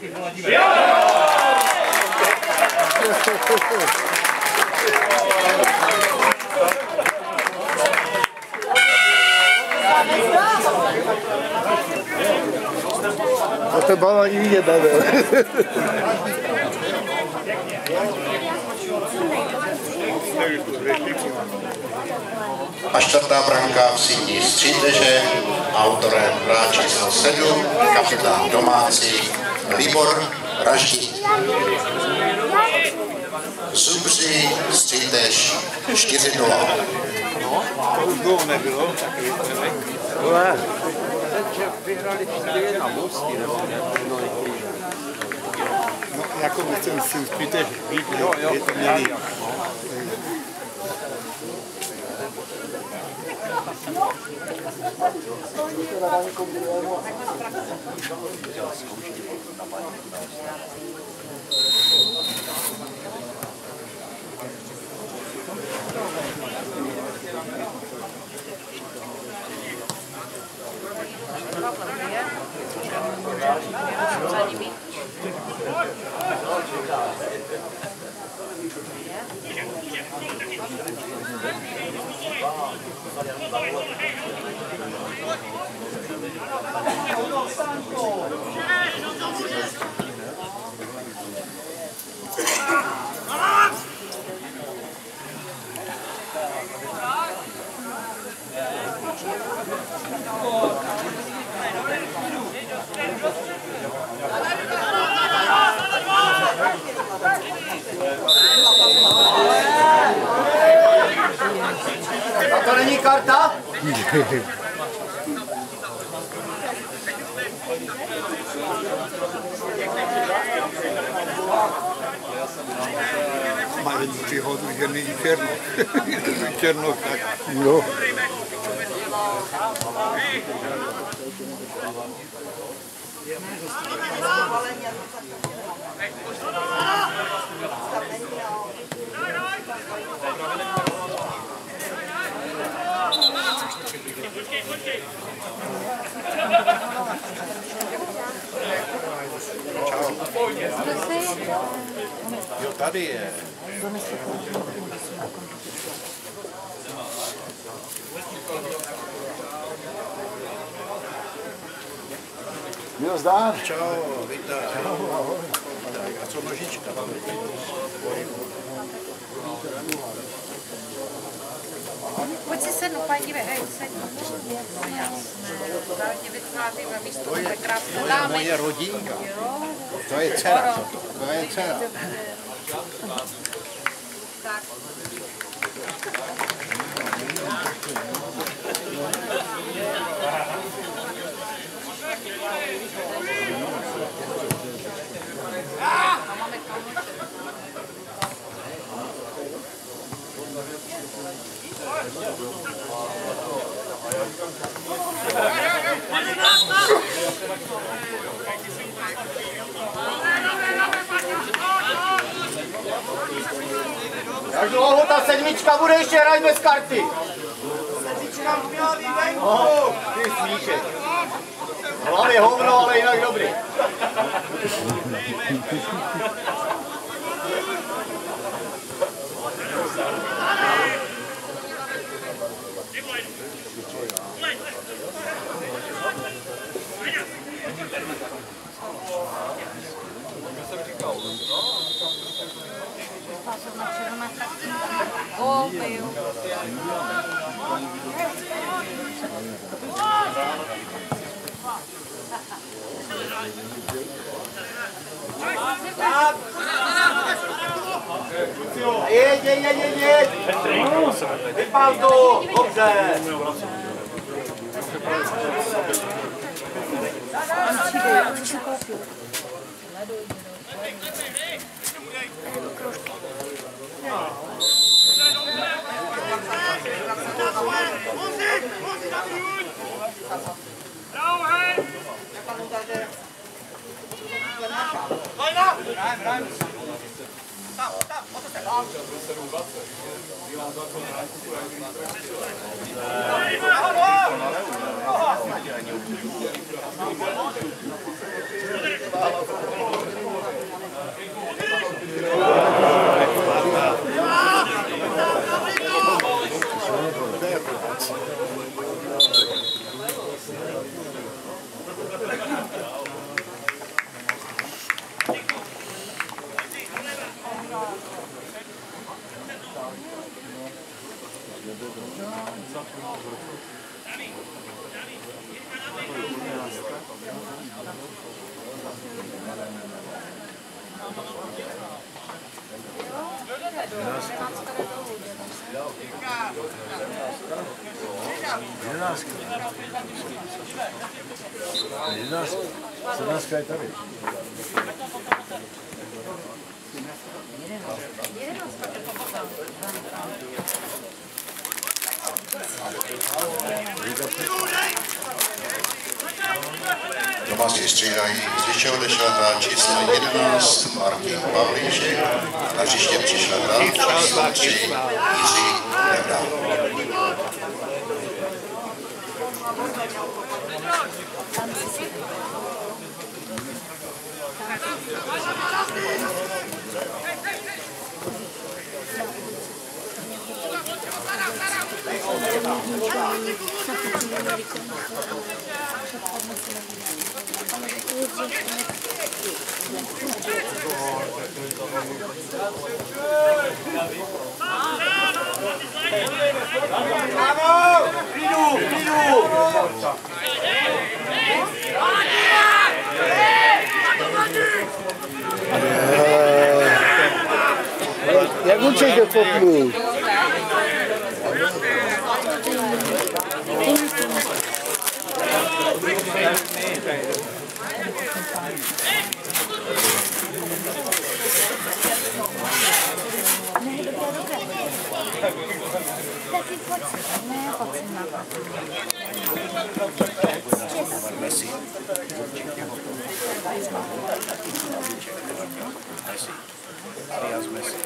A ten bal ani vidět nebyl. A čtvrtá branka v síti Stříteže, autorem hra číslo 7, kapitán domácí Libor Raždík. Zubří Střítež 4-0. No, to už dlouho nebylo, takový prvek. Vyhrali 4 na Mostí, nebo no, jako myslím si Střítež víc, je to měli. A to není karta? Mají příhodu, že není černo. Černo, tak jo. Jo, tady je. Měl zdár. Čau, vítej. A co nožička? Pojď si sednout, paní, dívej, sedni. No jasné, dál tě vytváříme místo, to je krásné dámy. To je moje rodinka. Jo. To je dcera. To je dcera. Tak. Jak dlouho ta sedmička bude ještě hrát bez karty? Sedmička měla vývenku. No, ty smíšek. Hlavě hovno, ale jinak dobrý. Jeď! Vypál to! Dobře! Tam. Sednáctka je tady. Doma si střídají z většího odešel hráč číslo 11 Martin Pavlíček, na hřiště přišel hráč číslo 3 Jiří Nevra. Jak určitě kopnu. Taky pojď si, ne, pojď si na Messi. Díaz Messi.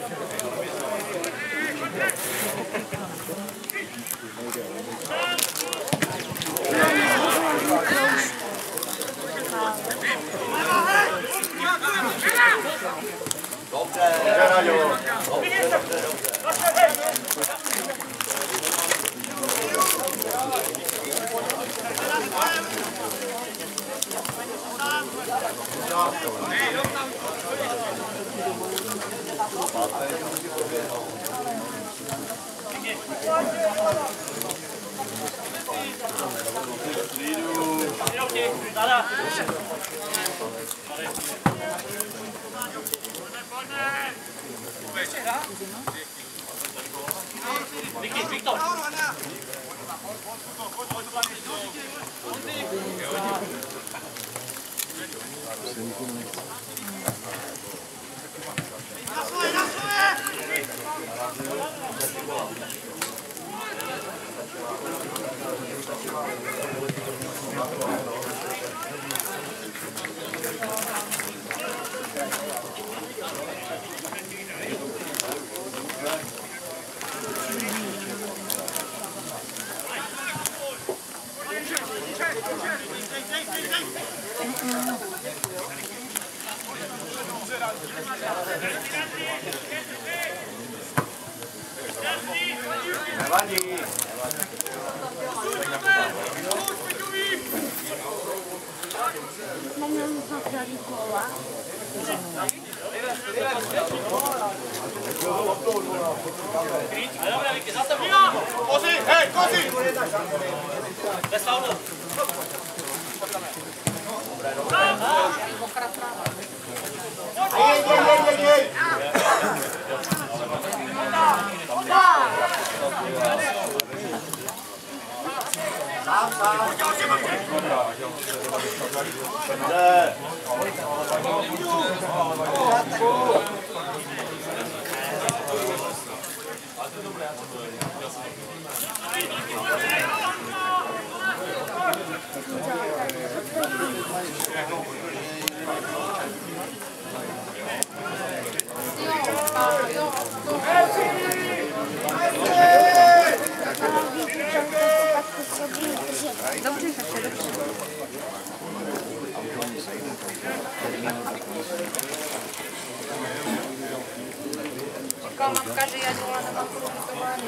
Nevadí. Mám zapravit kola. Kozi, hej, kozi! Jej. Dobře, tak se dobře. Říkala mamka, že já dělala na banku ubytování.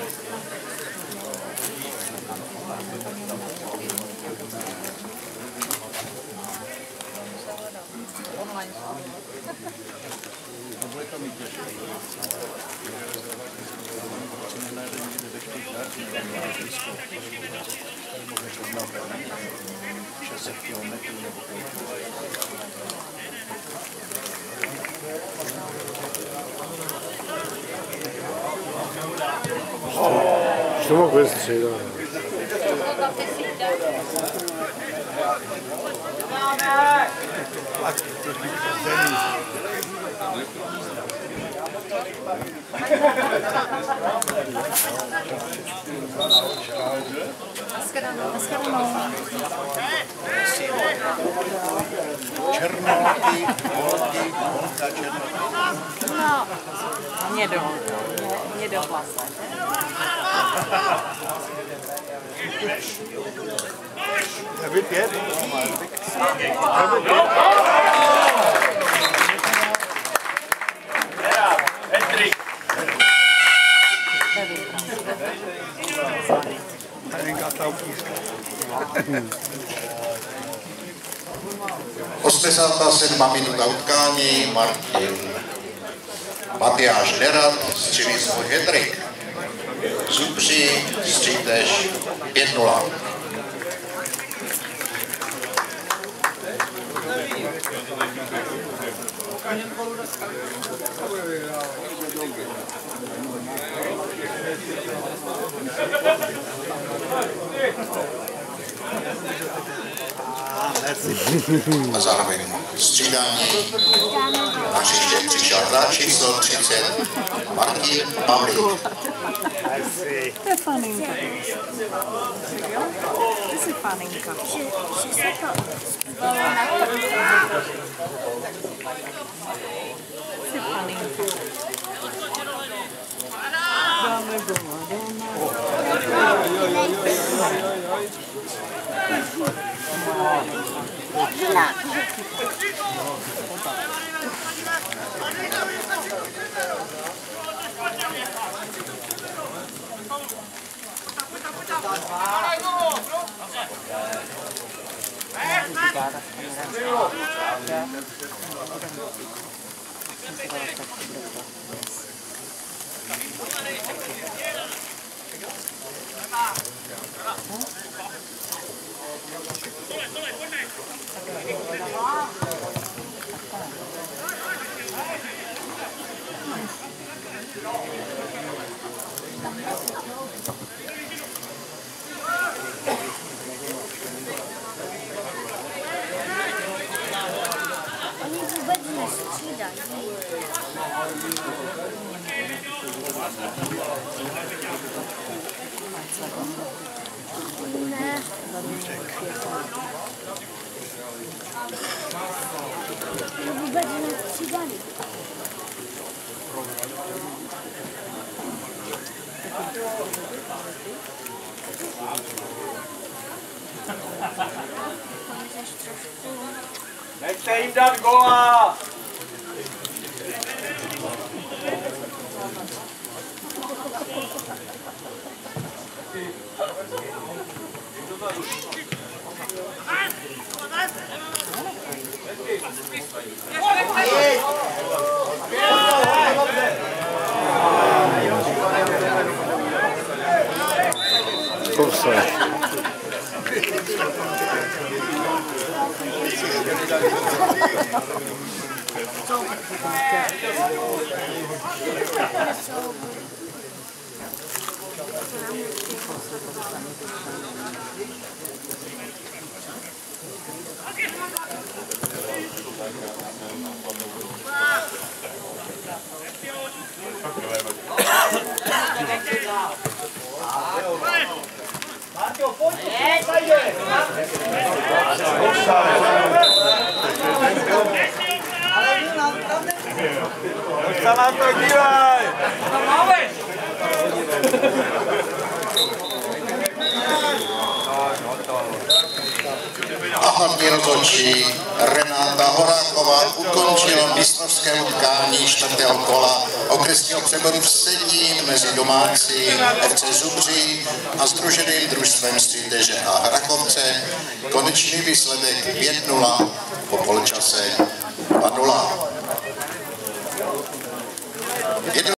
Online. Bude to mít těžké. 600 kilometrů nebo To mohl vystřídat. černolky, holky, holka černolka. No, hnědovlasé. Vypět. Osmdesátá minuta utkání, Matyáš Nerad, střelisko Hedrik. Zubří, Střítež 5-0. A zároveň střídání na hřiště přišel hráč číslo 30 Martin Pavlík. To je faninka. Ty jsi faninka. Že se to zvalo na to. Jsi faninka. Dáme doma, Oni vůbec nestřídají. Ne. Vůbec nestřídají. Nechte jim dát gola! Offside. Marťo, pojď, pojď, Už se na to dívaj! A hlavní rozhodčí Renáta Horáková ukončila mistrovské utkání 4. kola okresního přeboru Vsetín mezi domácí FC Zubří a sdruženým družstvem Stříteže a Hrachovce. Konečný výsledek 5-0 po poločase 2-0.